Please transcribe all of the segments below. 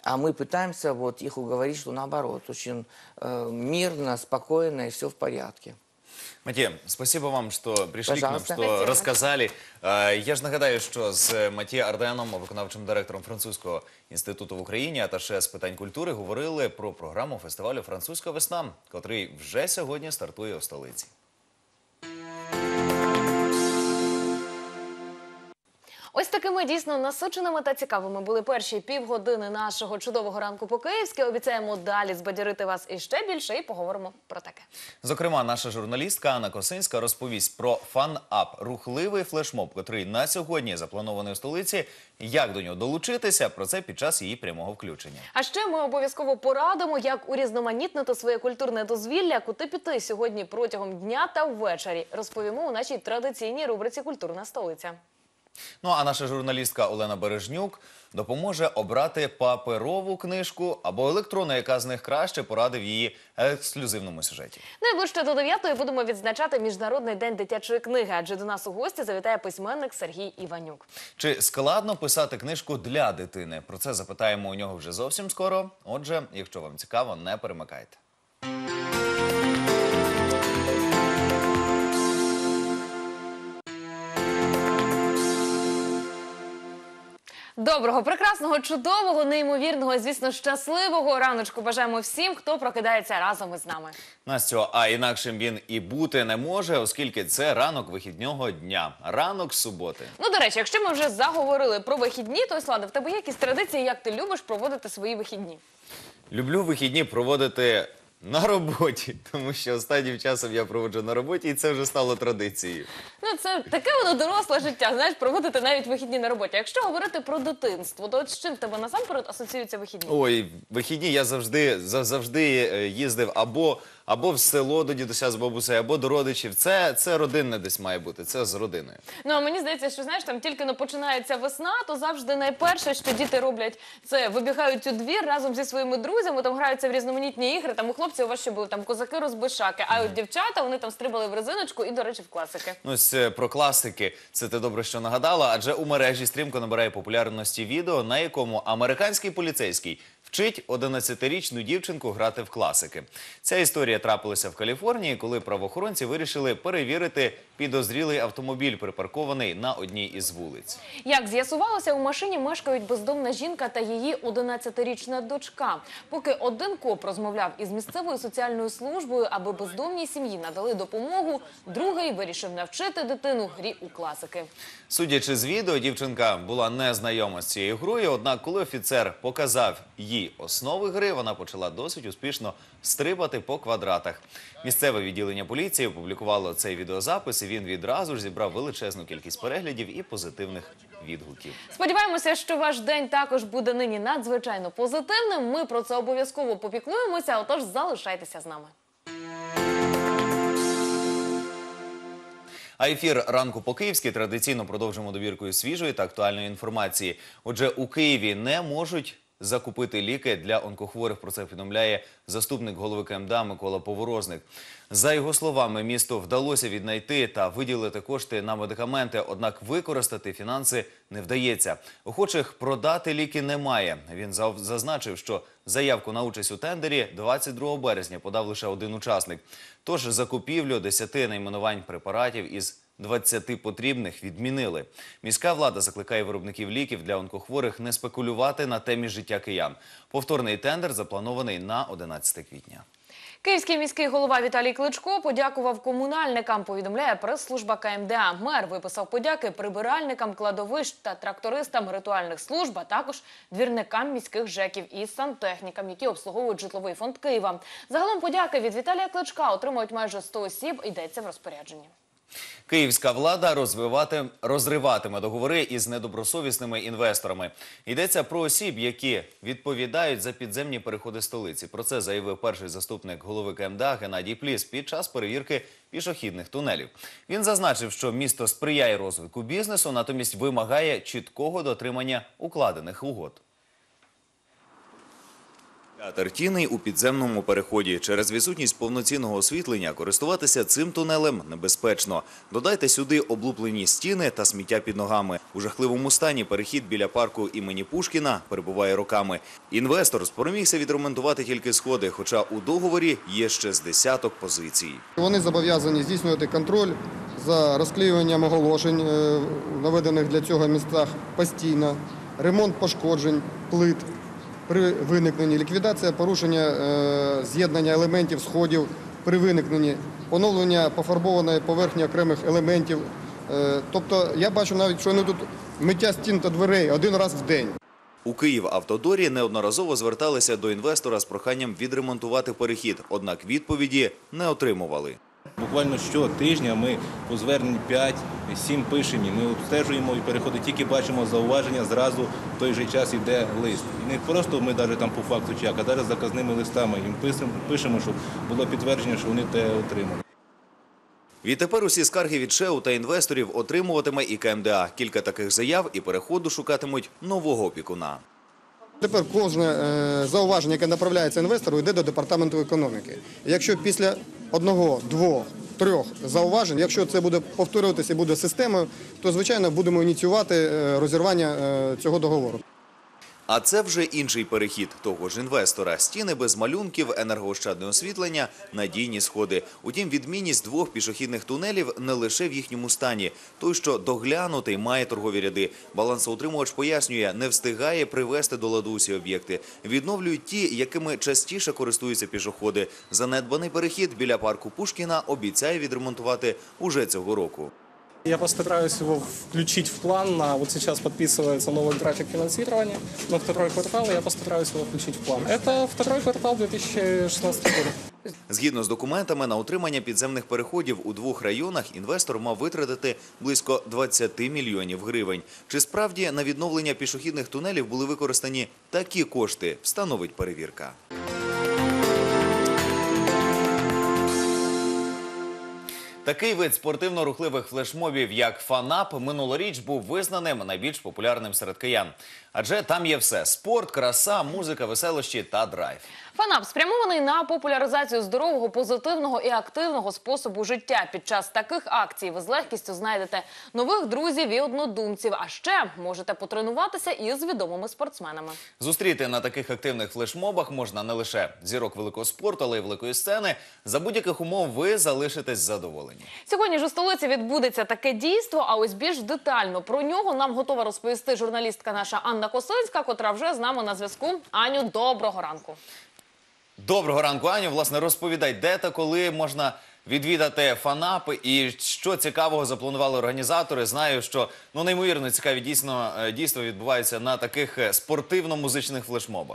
А мы пытаемся вот их уговорить, что наоборот, очень мирно, спокойно и все в порядке. Матія, спасибо вам, що прийшли к нам, Пожалуйста. що Спасибо. розказали. Я ж нагадаю, що з Матією Арденом, виконавчим директором Французького інституту в Україні, аташе з питань культури, говорили про програму фестивалю «Французька весна», котрий вже сьогодні стартує у столиці. Ось такими дійсно насиченими та цікавими були перші півгодини нашого чудового ранку по-київськи. Обіцяємо далі збадьорити вас іще більше і поговоримо про таке. Зокрема, наша журналістка Анна Косинська розповість про фан-ап – рухливий флешмоб, котрий на сьогодні запланований у столиці. Як до нього долучитися – про це під час її прямого включення. А ще ми обов'язково порадимо, як урізноманітнити своє культурне дозвілля, куди піти сьогодні протягом дня та ввечері. Розповімо у нашій традиційній рубриці «Культурна столиця». Ну а наша журналістка Олена Бережнюк допоможе обрати паперову книжку або електронну, яка з них краще, порадив її ексклюзивному сюжеті. Найближче до 9-ї будемо відзначати Міжнародний день дитячої книги, адже до нас у гості завітає письменник Сергій Іванюк. Чи складно писати книжку для дитини? Про це запитаємо у нього вже зовсім скоро. Отже, якщо вам цікаво, не перемикайте. Доброго, прекрасного, чудового, неймовірного, звісно, щасливого раночку бажаємо всім, хто прокидається разом із нами. Настю, а інакшим він і бути не може, оскільки це ранок вихідного дня. Ранок суботи. Ну, до речі, якщо ми вже заговорили про вихідні, то, Слава, в тебе є якісь традиції, як ти любиш проводити свої вихідні? Люблю вихідні проводити на роботі, тому що останнім часом я проводжу на роботі, і це вже стало традицією. Ну, це таке воно доросле життя, знаєш, проводити навіть вихідні на роботі. Якщо говорити про дитинство, то от з чим в тебе насамперед асоціюються вихідні? Ой, вихідні я завжди їздив або в село до дідуся з бабусею, або до родичів. Це родинне десь має бути, це з родиною. Ну, а мені здається, що, знаєш, там тільки починається весна, то завжди найперше, що діти роблять, це вибігають у двір разом зі своїми друзями, там граються в різноманітні ігри, там у хлопців у вас ще були там козаки-розбишаки, а от дівчата, вони там стрибали в резиночку і, до речі, в класики. Ну, ось про класики, це ти добре, що нагадала, адже у мережі стрімко набирає популярності відео, на якому американський поліцейський вчить 11-річну дівчинку грати в класики. Ця історія трапилася в Каліфорнії, коли правоохоронці вирішили перевірити підозрілий автомобіль, припаркований на одній із вулиць. Як з'ясувалося, у машині мешкають бездомна жінка та її 11-річна дочка. Поки один коп розмовляв із місцевою соціальною службою, аби бездомній сім'ї надали допомогу, другий вирішив навчити дитину грі у класики. Судячи з відео, дівчинка була незнайома з цією грою, однак коли офіцер показав їй основи гри, вона почала досить успішно стрибати по квадратах. Місцеве відділення поліції опублікувало цей відеозапис, і він відразу ж зібрав величезну кількість переглядів і позитивних відгуків. Сподіваємося, що ваш день також буде нині надзвичайно позитивним. Ми про це обов'язково попіклуємося, отож залишайтеся з нами. А ефір «Ранку по-київськи» традиційно продовжимо добіркою свіжої та актуальної інформації. Отже, у Києві не можуть закупити ліки для онкохворих. Про це повідомляє заступник голови КМДА Микола Поворозник. За його словами, місту вдалося віднайти та виділити кошти на медикаменти, однак використати фінанси не вдається. Охочих продати ліки немає. Він зазначив, що заявку на участь у тендері 22 березня подав лише один учасник. Тож закупівлю 10 найменувань препаратів із 20 потрібних відмінили. Міська влада закликає виробників ліків для онкохворих не спекулювати на темі життя киян. Повторний тендер запланований на 11 квітня. Київський міський голова Віталій Кличко подякував комунальникам, повідомляє прес-служба КМДА. Мер виписав подяки прибиральникам кладовищ та трактористам ритуальних служб, а також двірникам міських ЖЕКів і сантехнікам, які обслуговують житловий фонд Києва. Загалом подяки від Віталія Кличка отримують майже 100 осіб, йдеться в розпорядженні. Київська влада розриватиме договори із недобросовісними інвесторами. Йдеться про осіб, які відповідають за підземні переходи столиці. Про це заявив перший заступник голови КМДА Геннадій Пліс під час перевірки пішохідних тунелів. Він зазначив, що місто сприяє розвитку бізнесу, натомість вимагає чіткого дотримання укладених угод. Театр тіней у підземному переході. Через відсутність повноцінного освітлення користуватися цим тунелем небезпечно. Додайте сюди облуплені стіни та сміття під ногами. У жахливому стані перехід біля парку імені Пушкіна перебуває роками. Інвестор спромігся відремонтувати тільки сходи, хоча у договорі є ще з десяток позицій. Вони зобов'язані здійснювати контроль за розклеюванням оголошень, наведених для цього місцях постійно, ремонт пошкоджень, плит при виникненні, ліквідація порушення з'єднання елементів сходів при виникненні, поновлення пофарбованої поверхні окремих елементів. Тобто я бачу навіть, що вони тут миття стін та дверей один раз в день. У Київавтодорі неодноразово зверталися до інвестора з проханням відремонтувати перехід, однак відповіді не отримували. Буквально щотижня ми по зверненню 5-7 пишемо, ми обстежуємо і переходимо, тільки бачимо зауваження, зразу в той же час йде лист. І не просто ми навіть там по факту чек, а навіть заказними листами їм пишемо, щоб було підтвердження, що вони те отримали. Відтепер усі скарги від ШЕУ та інвесторів отримуватиме і КМДА. Кілька таких заяв і переходу шукатимуть нового опікуна. Тепер кожне зауваження, яке направляється інвестору, йде до департаменту економіки. Якщо після одного, двох, трьох зауважень, якщо це буде повторюватися і буде системою, то, звичайно, будемо ініціювати розірвання цього договору. А це вже інший перехід того ж інвестора. Стіни без малюнків, енергоощадне освітлення, надійні сходи. Утім, відмінність двох пішохідних тунелів не лише в їхньому стані. Той, що доглянутий, має торгові ряди. Балансоутримувач пояснює, не встигає привести до ладу усі об'єкти. Відновлюють ті, якими частіше користуються пішоходи. Занедбаний перехід біля парку Пушкіна обіцяє відремонтувати уже цього року. Я постараюсь его включить в план. Вот сейчас подписывается новый график финансирования на второй квартал, и я постараюсь его включить в план. Это второй квартал 2016 года. Згідно з документами, на утримання підземних переходів у двох районах інвестор мав витратити близько 20 мільйонів гривень. Чи справді на відновлення пішохідних тунелів були використані такі кошти, встановить перевірка. Такий вид спортивно-рухливих флешмобів, як фанап, минулоріч був визнаним найбільш популярним серед киян. Адже там є все – спорт, краса, музика, веселощі та драйв. Фанап спрямований на популяризацію здорового, позитивного і активного способу життя. Під час таких акцій ви з легкістю знайдете нових друзів і однодумців. А ще можете потренуватися із відомими спортсменами. Зустріти на таких активних флешмобах можна не лише зірок великого спорту, але й великої сцени. За будь-яких умов ви залишитесь задоволені. Сьогодні ж у столиці відбудеться таке дійство, а ось більш детально про нього нам готова розповісти журналістка наша Анна Косинська, котра вже з нами на зв'язку. Аню, доброго ранку. Доброго ранку, Аню. Власне, розповідай, де та коли можна відвідати фанап і що цікавого запланували організатори. Знаю, що неймовірно цікаві дійства відбуваються на таких спортивно-музичних флешмобах.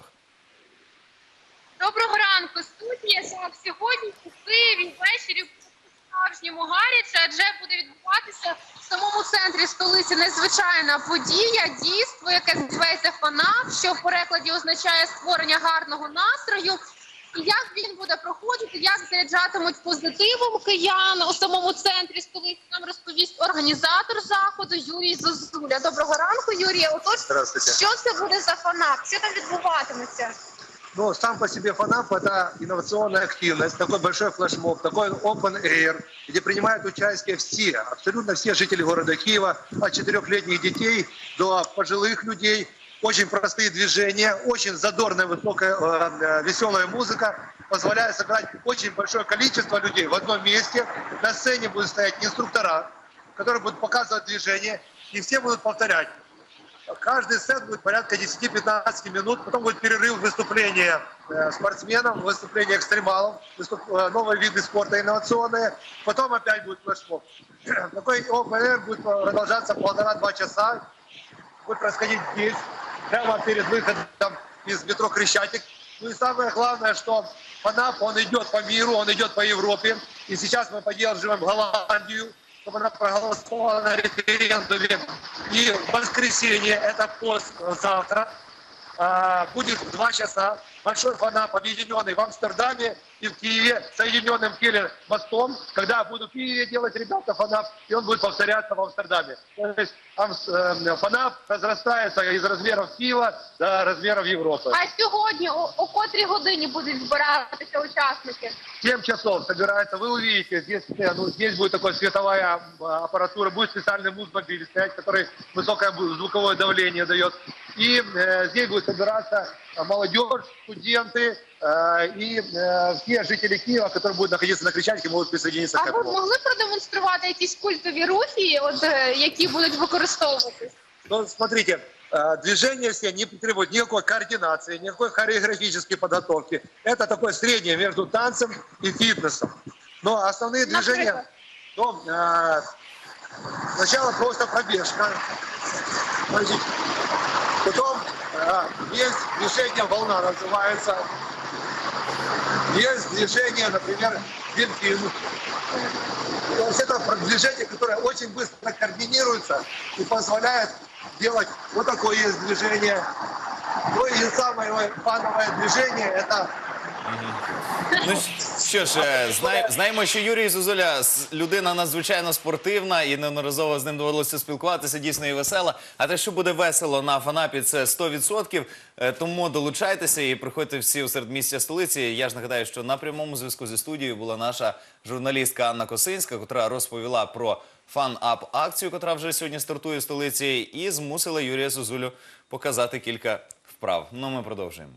Доброго ранку, студія. Сьогодні у Києві ввечері по-справжньому гаряче, адже буде відбуватися в самому центрі столиці незвичайна подія, дійство, яке називається «Фанап», що в перекладі означає «створення гарного настрою». І як він буде проходити, як заряджатимуть позитивом киян у самому центрі столиці, нам розповість організатор заходу Юрій Зозуля. Доброго ранку, Юрій. Отож, що це буде за фанап? Що там відбуватиметься? Ну, сам по себе фанап – это инновационная активность, такой большой флешмоб, такой open air, где принимают участие все, абсолютно все жители города Киева, от 4-летних детей до пожилых людей. Очень простые движения, очень задорная, высокая, веселая музыка позволяет собрать очень большое количество людей в одном месте. На сцене будут стоять инструктора, которые будут показывать движения, и все будут повторять. Каждый сет будет порядка 10-15 минут, потом будет перерыв выступления спортсменов, выступления экстремалов, новые виды спорта инновационные, потом опять будет флешмоб. Такой open-air будет продолжаться 1,5-2 часа, будет происходить здесь, прямо перед выходом из метро Крещатик. Ну и самое главное, что фанап, он идет по миру, он идет по Европе, и сейчас мы поддерживаем Голландию, чтобы она проголосовала на референдуме. И в воскресенье, это послезавтра, будет 2 часа. Большой фанап, объединенный в Амстердаме и в Киеве, соединенным мостом. Когда будут в Киеве делать ребята фанап, и он будет повторяться в Амстердаме. То есть фанап разрастается из размеров Киева до размеров Европы. А сьогодні о котрій годині будуть збиратися учасники? 7 часов собирается, вы увидите, здесь будет такая световая аппаратура, будет специальный муз-мобиль стоять, который высокое звуковое давление дает. И здесь будет собираться молодежь, студенты и все жители Киева, которые будут находиться на Крещатике, могут присоединиться к А ви этому. могли продемонструвати якісь культові рухи, які будуть використовуватись? Ну, смотрите, движения все не требуют никакой координации, никакой хореографической подготовки. Это такое среднее между танцем и фитнесом. Но основные движения... Сначала просто пробежка. Потом есть движение «Волна» называется. Есть движение, например, «Дельфин». То есть это движение, которое очень быстро координируется и позволяет делать вот такое есть движение. Ну и самое фановое движение – это... Ну що ж, знаємо, що Юрій Зозуля людина надзвичайно спортивна і неодноразово з ним довелося спілкуватися, дійсно і весела. А те, що буде весело на фанапі, це 100%. Тому долучайтеся і приходьте всі у середмістя столиці. Я ж нагадаю, що на прямому зв'язку зі студією була наша журналістка Анна Косинська, яка розповіла про фан-ап-акцію, яка вже сьогодні стартує в столиці, і змусила Юрія Зозулю показати кілька вправ. Ну, ми продовжуємо.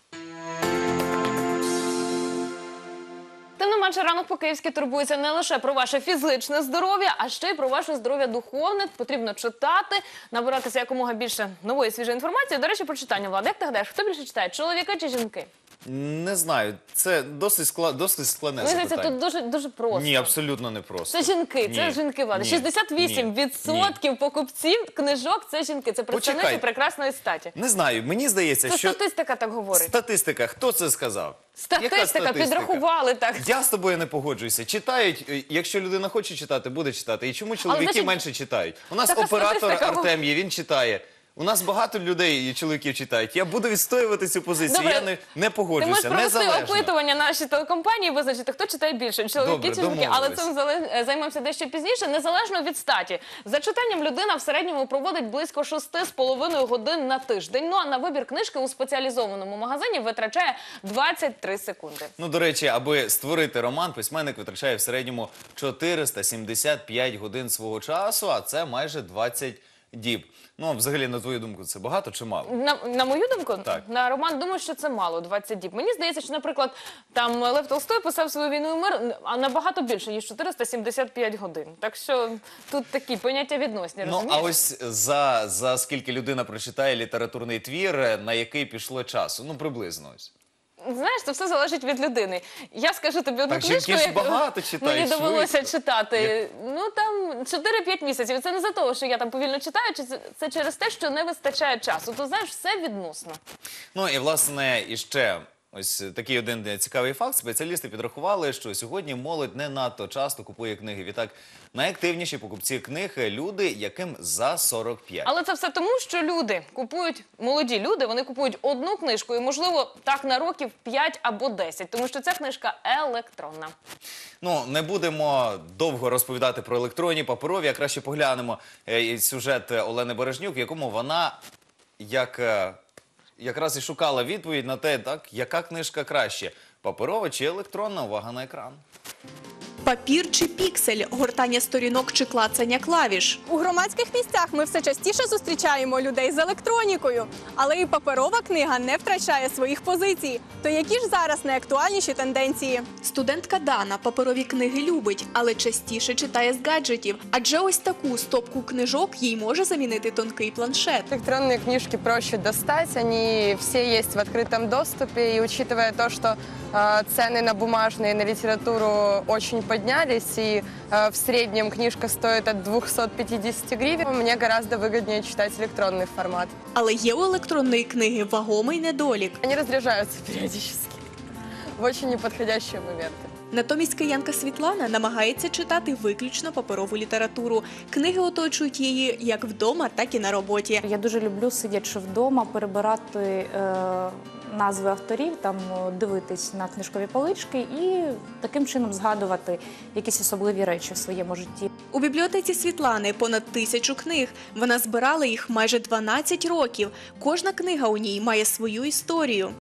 Тим не менше, ранок по-київськи турбується не лише про ваше фізичне здоров'я, а ще й про ваше здоров'я духовне. Потрібно читати, набиратися якомога більше нової свіжої інформації. До речі, про читання, Влад, як ти гадаєш, хто більше читає, чоловіки чи жінки? Не знаю, це досить складне Мені здається, запитання. тут дуже просто. Ні, абсолютно не просто. Це жінки, це Ні. жінки, Влада. Ні. 68% покупців книжок – це жінки, це представниці Почекай. прекрасної статі. Не знаю, мені здається, Це що... статистика так говорить. Статистика, хто це сказав? Яка Статистика, підрахували так. Я з тобою не погоджуюся. Читають, якщо людина хоче читати, буде читати. І чому чоловіки значить, менше читають? У нас така оператор статистика Артем є, він читає. У нас багато людей і чоловіків читають. Я буду відстоювати цю позицію. Добре. Я не Ти погоджуюся. можеш провести Незалежно. опитування на нашій телекомпанії і визначити, хто читає більше, чоловіки Добре, чи жінки. Але домовились. цим займемося дещо пізніше, незалежно від статі. За читанням людина в середньому проводить близько 6,5 годин на тиждень. Ну а на вибір книжки у спеціалізованому магазині витрачає 23 секунди. Ну, до речі, аби створити роман, письменник витрачає в середньому 475 годин свого часу, а це майже 20 діб. Ну, взагалі, на твою думку, це багато чи мало? На мою думку, Так. на роман, думаю, що це мало, 20 діб. Мені здається, що, наприклад, там Лев Толстой писав свою «Війну і мир», а набагато більше, ніж 475 годин. Так що тут такі поняття відносні, Ну, розумієш? а ось за скільки людина прочитає літературний твір, на який пішло часу? Ну, приблизно ось. Знаєш, це все залежить від людини. Я скажу тобі одну Так, книжку, жінки ж яку багато читають, мені довелося швидко. читати. Ну, там 4-5 місяців. І це не за того, що я там повільно читаю, чи це через те, що не вистачає часу. То, знаєш, все відносно. Ну, і, власне, іще ось такий один цікавий факт. Спеціалісти підрахували, що сьогодні молодь не надто часто купує книги. Відтак, найактивніші покупці книг – люди, яким за 45. Але це все тому, що люди купують, молоді люди, вони купують одну книжку і, можливо, так на років 5 або 10, тому що ця книжка електронна. Ну, не будемо довго розповідати про електронні, паперові, а краще поглянемо сюжет Олени Бережнюк, в якому вона якраз і шукала відповідь на те, так, яка книжка краще – паперова чи електронна. Увага на екран. Папір чи піксель, гортання сторінок чи клацання клавіш. У громадських місцях ми все частіше зустрічаємо людей з електронікою. Але і паперова книга не втрачає своїх позицій. То які ж зараз найактуальніші тенденції? Студентка Дана паперові книги любить, але частіше читає з гаджетів. Адже ось таку стопку книжок їй може замінити тонкий планшет. Электронные книжки проще достать, они все есть в открытом доступе. И учитывая то, что цены на бумажные, на литературу очень поднялись, и в среднем книжка стоит от 250 гривен, мне гораздо выгоднее читать электронный формат. Але є у електронної книги вагомий недолік. Они разряжаются периодически в очень неподходящие моменты. Натомість киянка Світлана намагається читати виключно паперову літературу. Книги оточують її як вдома, так і на роботі. Я дуже люблю, сидячи вдома, перебирати назви авторів, дивитись на книжкові полички і таким чином згадувати якісь особливі речі в своєму житті. У бібліотеці Світлани понад 1000 книг. Вона збирала їх майже 12 років. Кожна книга у ній має свою історію.